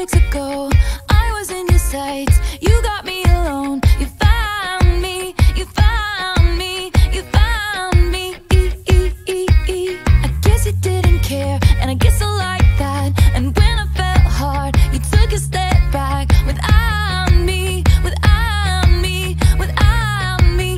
weeks ago, I was in your sights. You got me alone. You found me. You found me. You found me. I guess you didn't care, and I guess I like that. And when I felt hard, you took a step back. Without me, without me, without me.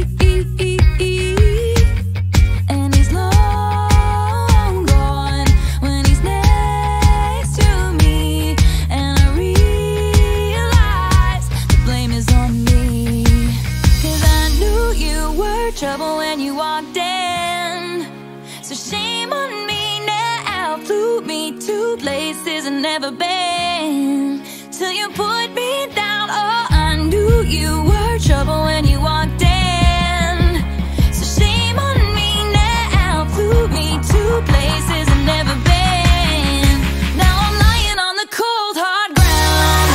And he's long gone when he's next to me. And I realize the blame is on me. 'Cause I knew you were trouble when you walked in. So shame on me now. Flew me to places I've never been, till you put me down. Oh, I knew you were trouble when you walked in. So shame on me now. Flew me to places I've never been. Now I'm lying on the cold hard ground.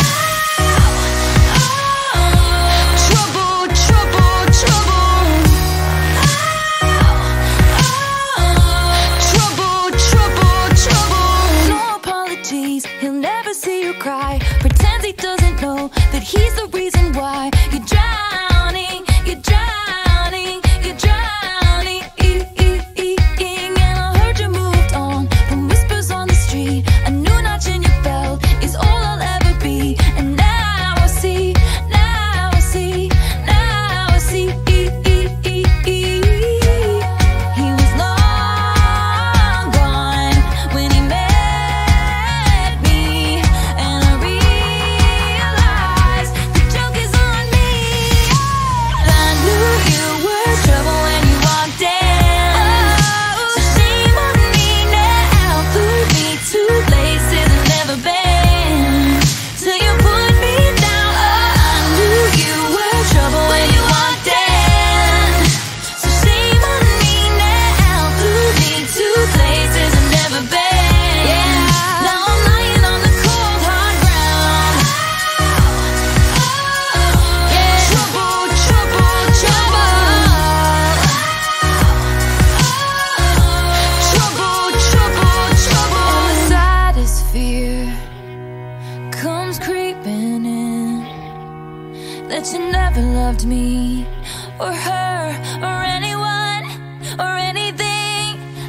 Trouble, trouble, trouble. Trouble, trouble, trouble. No apologies, he'll never see you cry. Pretends he doesn't know that he's the reason why you're drowning, you're drowning, you're drowning. And I heard you moved on from whispers on the street. A new notch in your belt is all I'll ever be. And now I see, now I see, now I see. He was long gone when he met me. And I realized the joke is on me. I knew you were trouble when you walked in. So shame on me now. Flew me to places I've never been, till you put me down. Oh, I knew you were trouble when you walked in. So shame on me now. Flew me to places I've never been. Now I'm lying on the cold hard ground. Trouble, trouble, trouble. Trouble, trouble, trouble. And the saddest fear comes creeping in, that you never loved me or her or anyone or anything.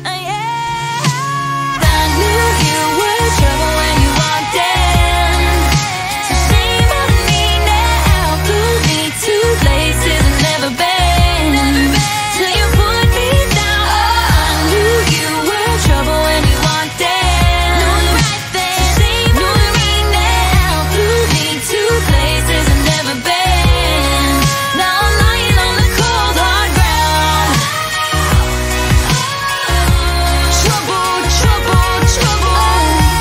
I knew you were trouble when you walked in. So shame on me now. Flew me to places I've never been, till you put me down. Oh, I knew you were trouble when you walked in. So shame on me now. Flew me to places I've never been. Now I'm lying on the cold hard ground. Trouble, trouble, trouble.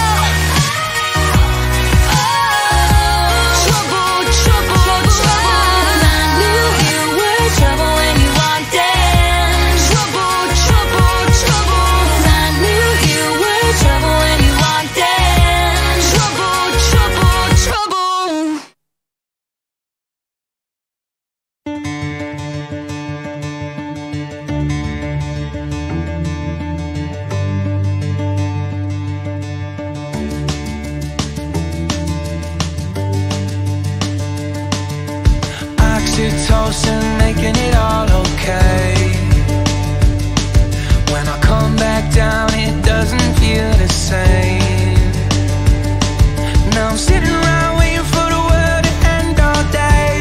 Trouble, trouble, trouble. I knew you were trouble when you walked in. Trouble, trouble, trouble. I knew you were trouble when you walked in. Trouble, trouble, trouble. Oxytocin, making it all okay. When I come back down, it doesn't feel the same. Now I'm sitting around waiting for the world to end all day.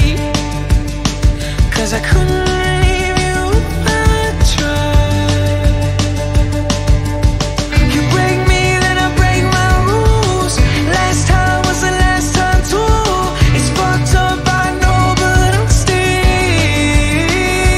'Cause I couldn't leave you if I tried. You break me, then I break my rules. Last time was the last time too. It's fucked up, I know, but I'm still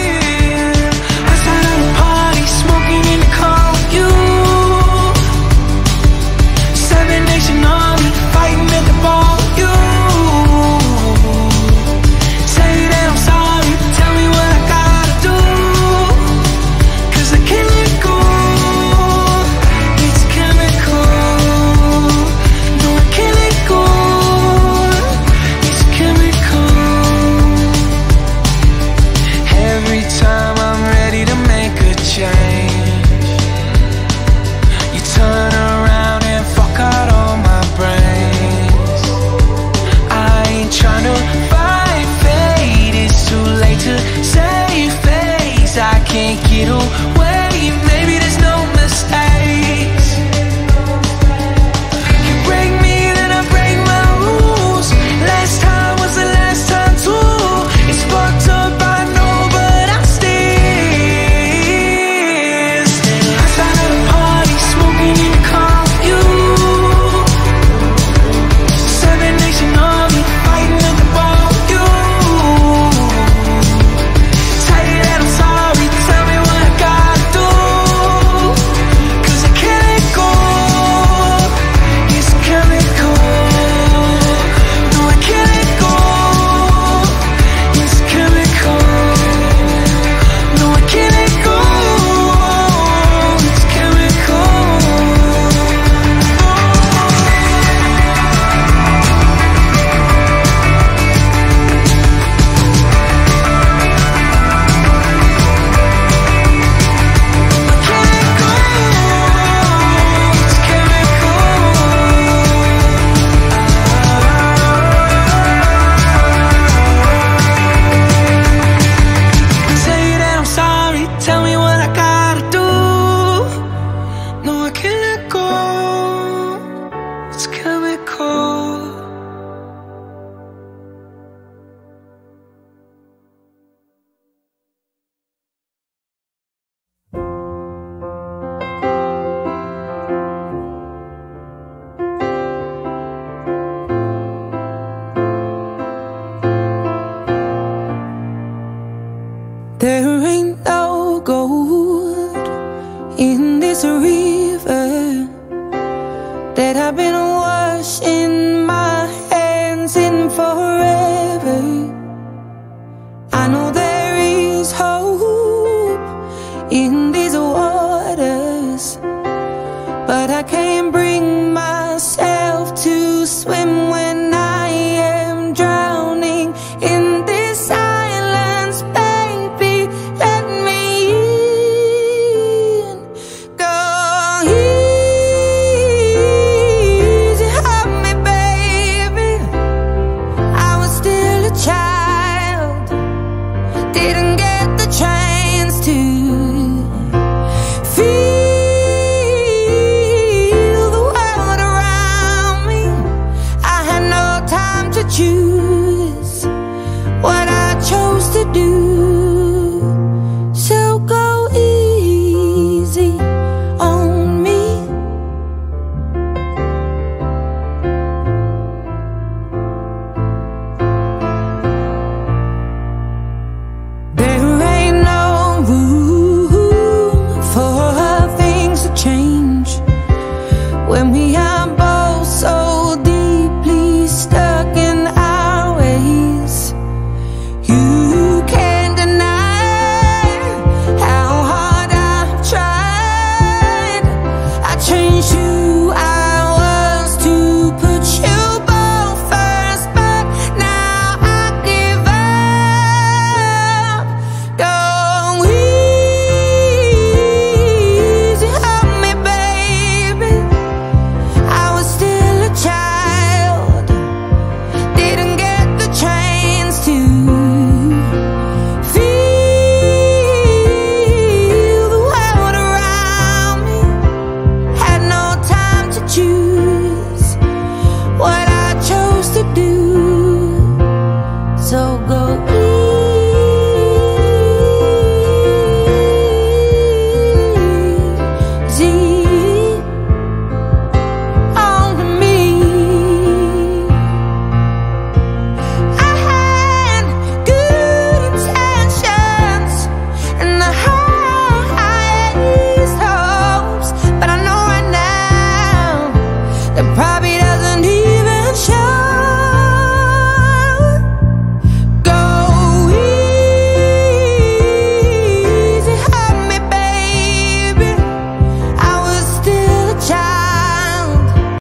in this river that I've been washing my hands in forever. I know there is hope in these waters.